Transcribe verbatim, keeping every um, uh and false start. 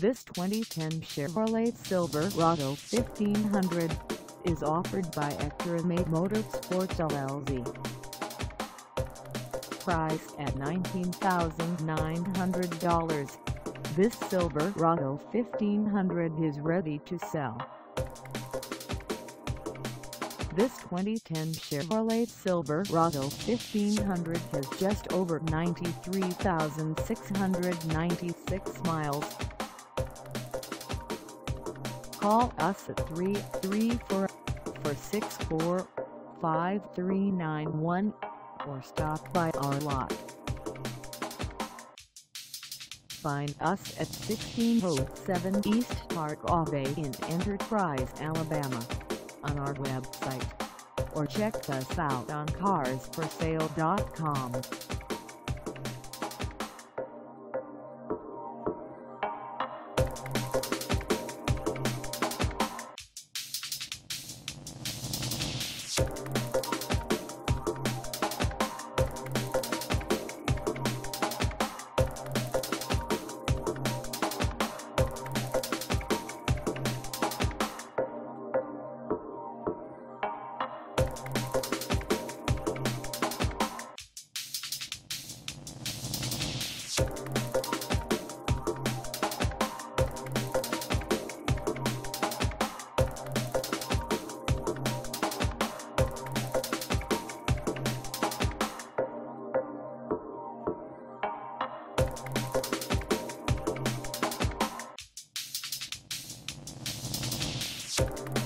This twenty ten Chevrolet Silverado fifteen hundred is offered by Xtreme Motorsports L L C. Priced at nineteen thousand nine hundred dollars, this Silverado fifteen hundred is ready to sell. This twenty ten Chevrolet Silverado fifteen hundred has just over ninety-three thousand six hundred ninety-six miles. Call us at three three four, four six four, five three nine one or stop by our lot. Find us at sixteen oh seven East Park Ave in Enterprise, Alabama, on our website, or check us out on cars for sale dot com. You